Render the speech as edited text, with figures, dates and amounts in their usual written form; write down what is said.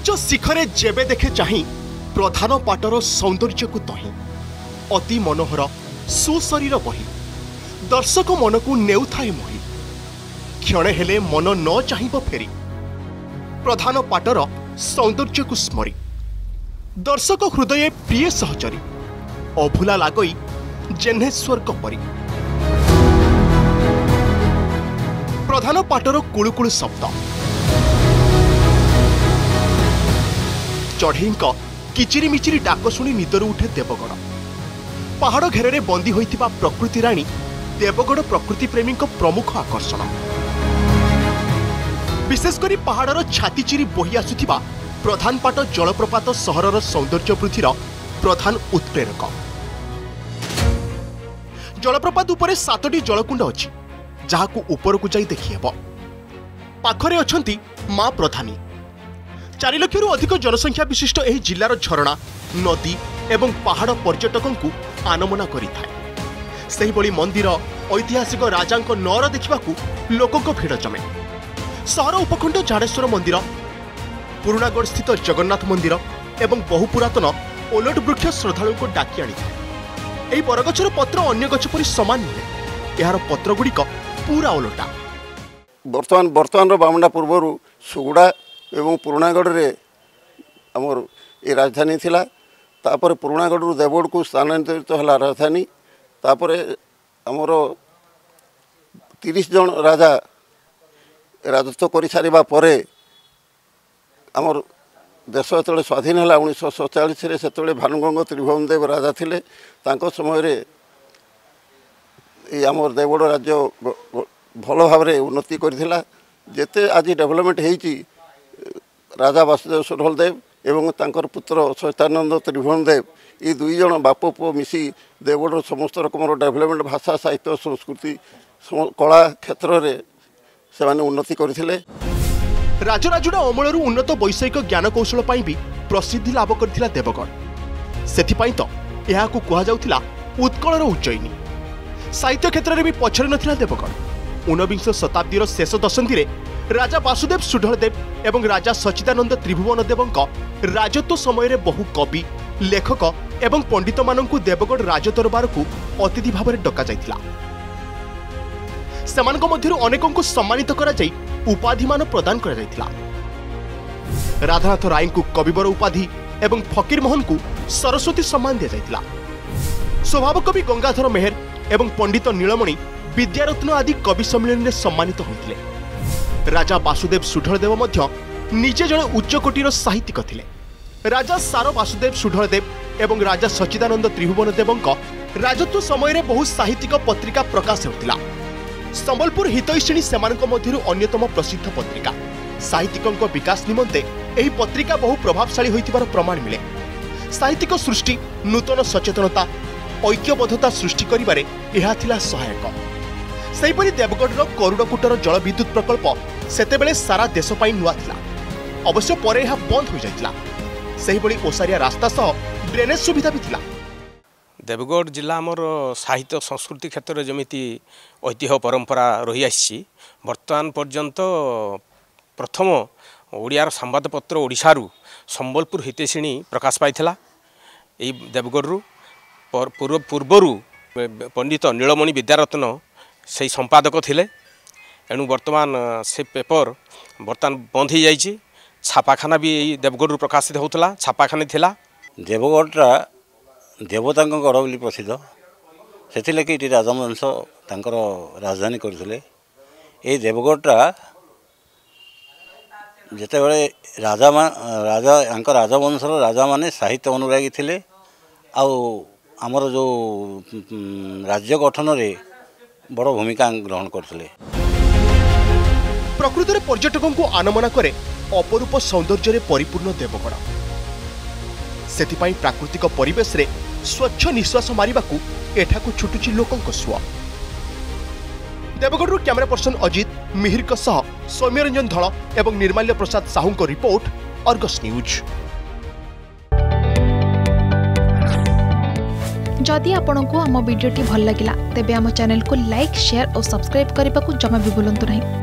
उच्च शिखरे जेबे देखे चाही प्रधान पाटर सौंदर्य को तही अति मनोहर सुशरीर बही दर्शक मन को नेउ थाए मोही क्षणे हेले मन न चाहिब फेरी प्रधान पाटर सौंदर्य को स्मरी दर्शक हृदय प्रिय सहचरी अभुला लागई जेन्हेश्वर परी प्रधान पाटर कुळुकुळु शब्द चढ़ईक किचिरी मिचिरी डाक शुणी निदरू उठे देवगढ़ पहाड़ घेरे बंदी होइथिबा प्रकृति राणी देवगढ़ प्रकृति प्रेमी प्रमुख आकर्षण विशेषकर पहाड़र छाती चिरी बोही आसुथिबा प्रधानपाट जलप्रपात सहरर सौंदर्य वृद्धिर प्रधान उत्प्रेरक जलप्रपात उपरे 7टी जलकुंड अछि जहाकू उपरकू जाई देखि हेबो पाखरे अछंती मां प्रधानी 4 लाख अधिक जनसंख्या विशिष्ट एही जिल्लार झरणा नदी एवं पहाड़ पर्यटकों को आनमना करिथाए सेही बळी मंदिर ऐतिहासिक राजांक नर देखिबाकू लोकक भिड़ जमे सहर उपखंड झाड़ेश्वर मंदिर पुराणागढ़ स्थित जगन्नाथ मंदिर एवं बहु पुरातन ओलट वृक्ष श्रद्धालु को डाकी आनी एही बरगछर पत्र अन्य गछ परि समान नुहे यार पत्र गुड़िक पूरा ओलटा वर्तमान बामंडा पूर्वर सुगुड़ा एवं पुराणागढ़ रे आमर ये राजधानी थिला तापर पुराणागढ़ देवगढ़ को स्थानांतरित होला राजधानी तापर आमर 30 जन राजा राजत्व कर सारिबा परे आमर देश जो स्वाधीन है 1947 से भानुगंग त्रिभुवन देव राजा थिले तांको समय रे आमर देवगढ़ राज्य भल भाव उन्नति करथिला जेते आज डेवलपमेंट होईची राजा वासुदेव सुधल देव एवं तांकर पुत्र सहितानंद त्रिभुवन देव ये 2 जन बाप पुओ मिसी देवगढ़ समस्त रकम डेवलपमेंट भाषा साहित्य संस्कृति कला क्षेत्र में से उन्नति करथिले राजराजुड़ा अमलरू उन्नत वैषयिक ज्ञान कौशल भी प्रसिद्धि लाभ करथिला देवगढ़ सेथिपाई तो यहाकू कुहा जाउथिला उत्कलर उज्जयिनी साहित्य क्षेत्र में भी पछरे नथिला देवगढ़ 19 शताब्दीर शेष दशंधि रे राजा वासुदेव सुधलदेव एवं राजा सच्चिदानंद त्रिभुवन देवंक राजत्व समय रे बहु कवि लेखक एवं पंडित माननकू देवगढ़ राजदरबार को अतिथि भाव में डका जाइथिला सेमानक मध्यरु अनेकंकु सम्मानित करा जाई उपाधि मान प्रदान करा जाइथिला राधानाथ राय को कविवर उपाधि एवं फकीर मोहन को सरस्वती सम्मान दिया जाइथिला स्वभाव कवि गंगाधर मेहर एवं पंडित नीलमणि विद्यारत्न आदि कवि सम्मेलन में सम्मानित होइथिले राजा वासुदेव सुधलदेव मध्य निजे जड़े उच्चकोटीर साहित्यिक थिले राजा सार वासुदेव सुधलदेव एवं राजा सच्चिदानंद त्रिभुवन देवंक राजत्व समय रे बहु साहित्यिक पत्रिका प्रकाश होतिला संबलपुर हितैषिणी सेमानक मध्यरु अन्यतम प्रसिद्ध पत्रिका साहित्यिकंक विकास निमंते एही पत्रिका बहु प्रभावशाली होइतिबार प्रमाण मिले साहित्यिक सृष्टि नूतन सचेतनता ऐक्यबद्धता सृष्टि करिबारे एहा थिला सहायक सेहीपरि देवगढ़ करुड़कुटर जल विद्युत प्रकल्प सेतेबेले सारा देश पाई नुआ थिला अवश्य परे एहा बंद हो जाइतिला सेहीपरि ओसारिया रास्ता सह ड्रेनेज सुविधा भी थिला देवगढ़ जिला आमर साहित्य संस्कृति क्षेत्र में जमीती ऐतिह्य परंपरा रही आसी बर्तमान पर्यंत प्रथम ओडियार संवादपत्र ओडिशारू संबलपुर हितैषिणी प्रकाश पाइथिला एई देवगढ़ पूर्वरु पंडित नीलमणि विद्यारत्न से संपादक थिले एणु वर्तमान से पेपर बर्तमान बंद हो जाइए छापाखाना भी देवगढ़ प्रकाशित होता छापाखानी थिला देवगढ़टा देवता गढ़ बोली प्रसिद्ध से लगे राजवंश तांकर राजधानी करते ये देवगढ़टा जितेबाला राजा राजवंशर राजा माने साहित्य अनुरागी थिले आमर जो राज्य गठन रे बड़ भूमिका ग्रहण करते प्रकृति पर्यटकों को आनमना करे अपरूप सौंदर्य परिपूर्ण देवगढ़ सेथिपाई प्राकृतिक परिवेश रे स्वच्छ निश्वास मारिबाकू एठाकू छुटुची लोकंक स्व देवगढ़ कैमरा पर्सन अजित मिहिर सह सौम्यरंजन धल एवं निर्माल्य प्रसाद साहू को रिपोर्ट अर्गस न्यूज। जदि आपंक आम भिडी भल लगा तेब आम चैनल को लाइक शेयर और सब्सक्राइब करने को जमा भी भूलु नहीं।